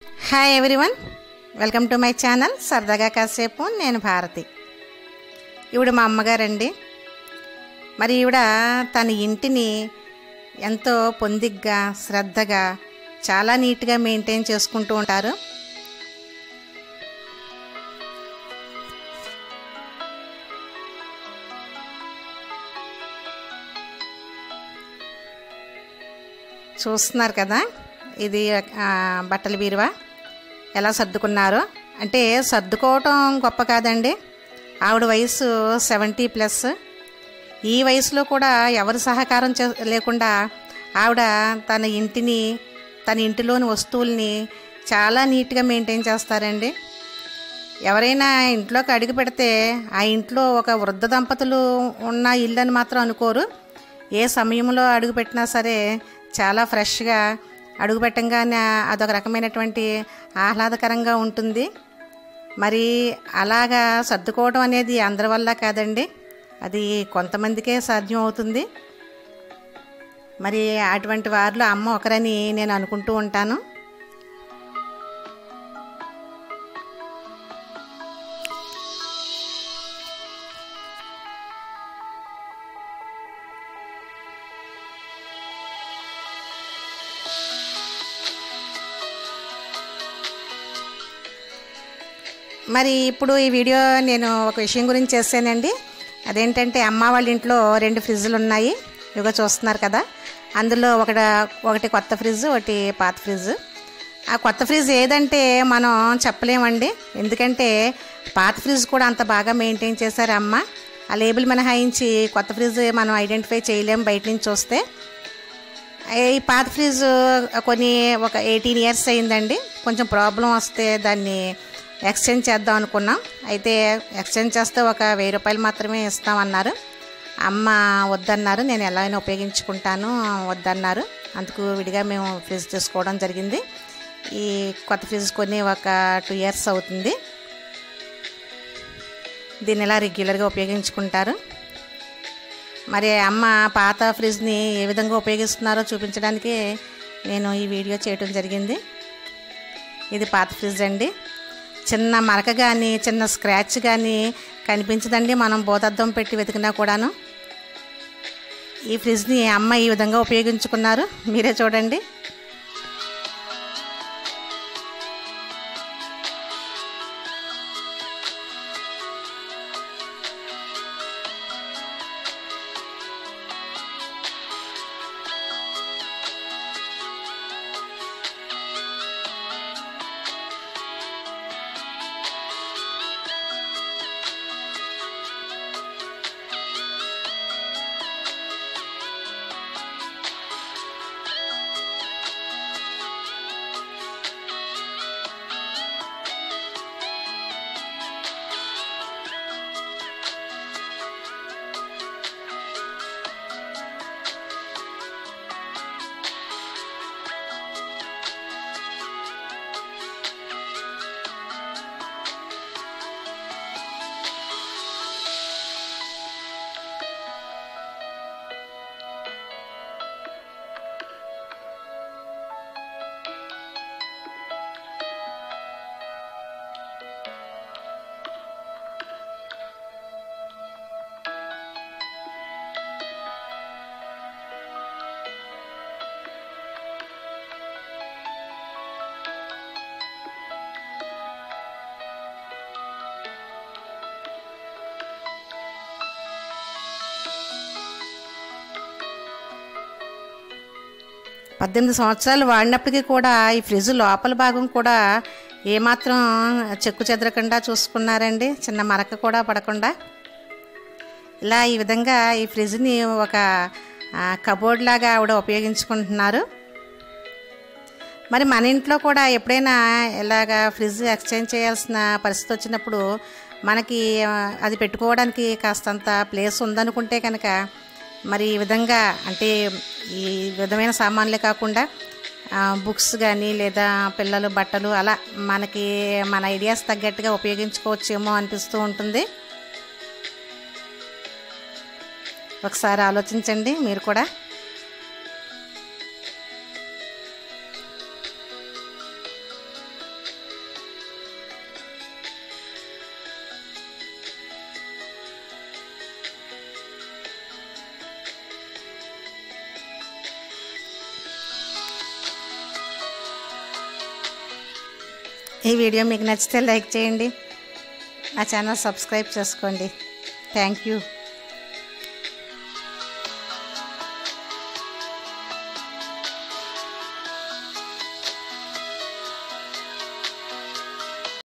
Hi everyone, welcome to my channel సరదాగా కాసేపు. నేను భారతి. ఈవిడ మా అమ్మగారండి. మరి ఈవిడ తన ఇంటిని ఎంతో పొందిగ్గా శ్రద్ధగా చాలా నీట్గా మెయింటైన్ చేసుకుంటూ ఉంటారు. చూస్తున్నారు కదా, ఇది బట్టల బీరువా ఎలా సర్దుకున్నారో. అంటే సర్దుకోవటం గొప్ప కాదండి. ఆవిడ వయసు 70+. ఈ వయసులో కూడా ఎవరి సహకారం లేకుండా ఆవిడ తన ఇంటిని, తన ఇంటిలోని వస్తువుల్ని చాలా నీట్గా మెయింటైన్ చేస్తారండి. ఎవరైనా ఇంట్లోకి అడుగు పెడితే ఆ ఇంట్లో ఒక వృద్ధ దంపతులు ఉన్న ఇల్లు అని మాత్రం అనుకోరు. ఏ సమయంలో అడుగు పెట్టినా సరే చాలా ఫ్రెష్గా అడుగు పెట్టంగానే అదొక రకమైనటువంటి ఆహ్లాదకరంగా ఉంటుంది. మరి అలాగా సర్దుకోవడం అనేది అందరి వల్ల కాదండి, అది కొంతమందికే సాధ్యం అవుతుంది. మరి అటువంటి వారిలో అమ్మ ఒకరని నేను అనుకుంటూ ఉంటాను. మరి ఇప్పుడు ఈ వీడియో నేను ఒక విషయం గురించి చేశానండి. అదేంటంటే అమ్మ వాళ్ళ ఇంట్లో 2 ఫ్రిడ్జ్లు ఉన్నాయి. ఇవిగా చూస్తున్నారు కదా, అందులో ఒకటి కొత్త ఫ్రిడ్జ్, ఒకటి పాత ఫ్రిడ్జ్. ఆ కొత్త ఫ్రిడ్జ్ ఏదంటే మనం చెప్పలేమండి, ఎందుకంటే పాత ఫ్రిడ్జ్ కూడా అంత బాగా మెయింటైన్ చేశారు అమ్మ. ఆ లేబుల్ మినహాయించి కొత్త ఫ్రిడ్జ్ మనం ఐడెంటిఫై చేయలేము బయట నుంచి చూస్తే. ఈ పాత ఫ్రిడ్జ్ ఒక 18 ఇయర్స్ అయిందండి. కొంచెం ప్రాబ్లం వస్తే దాన్ని ఎక్స్చేంజ్ చేద్దాం అనుకున్నాం. అయితే ఎక్స్చేంజ్ చేస్తే ఒక 1000 రూపాయలు మాత్రమే ఇస్తామన్నారు. అమ్మ వద్దన్నారు. నేను ఎలా అయినా ఉపయోగించుకుంటాను వద్దన్నారు. అందుకు విడిగా మేము ఫ్రిడ్జ్ తీసుకోవడం జరిగింది. ఈ కొత్త ఫ్రిడ్జ్ కొని ఒక 2 ఇయర్స్ అవుతుంది. దీన్ని ఎలా రెగ్యులర్గా ఉపయోగించుకుంటారు. మరి అమ్మ పాత ఫ్రిడ్జ్ని ఏ విధంగా ఉపయోగిస్తున్నారో చూపించడానికి నేను ఈ వీడియో చేయడం జరిగింది. ఇది పాత ఫ్రిడ్జ్ అండి. చిన్న మరక కానీ చిన్న స్క్రాచ్ కానీ కనిపించదండి మనం భూతద్దం పెట్టి వెతికినా కూడాను. ఈ ఫ్రిడ్జ్ని అమ్మ ఈ విధంగా ఉపయోగించుకున్నారు, మీరే చూడండి. సంవత్సరాలు వాడినప్పటికీ కూడా ఈ ఫ్రిడ్జ్ లోపల భాగం కూడా ఏమాత్రం చెక్కు చెదరకుండా చూసుకున్నారండి, చిన్న మరక కూడా పడకుండా. ఇలా ఈ విధంగా ఈ ఫ్రిడ్జ్ని ఒక కబోర్డ్ లాగా ఆవిడ ఉపయోగించుకుంటున్నారు. మరి మన ఇంట్లో కూడా ఎప్పుడైనా ఇలాగా ఫ్రిడ్జ్ ఎక్స్చేంజ్ చేయాల్సిన పరిస్థితి వచ్చినప్పుడు మనకి అది పెట్టుకోవడానికి కాస్తంత ప్లేస్ ఉందనుకుంటే కనుక మరి ఈ విధంగా, అంటే ఈ విధమైన సామాన్లే కాకుండా బుక్స్ కానీ లేదా పిల్లలు బట్టలు అలా మనకి మన ఐడియాస్ తగ్గట్టుగా ఉపయోగించుకోవచ్చేమో అనిపిస్తూ ఉంటుంది. ఒకసారి ఆలోచించండి మీరు కూడా. ఈ వీడియో మీకు నచ్చితే లైక్ చేయండి, నా ఛానల్ సబ్స్క్రైబ్ చేసుకోండి. Thank you.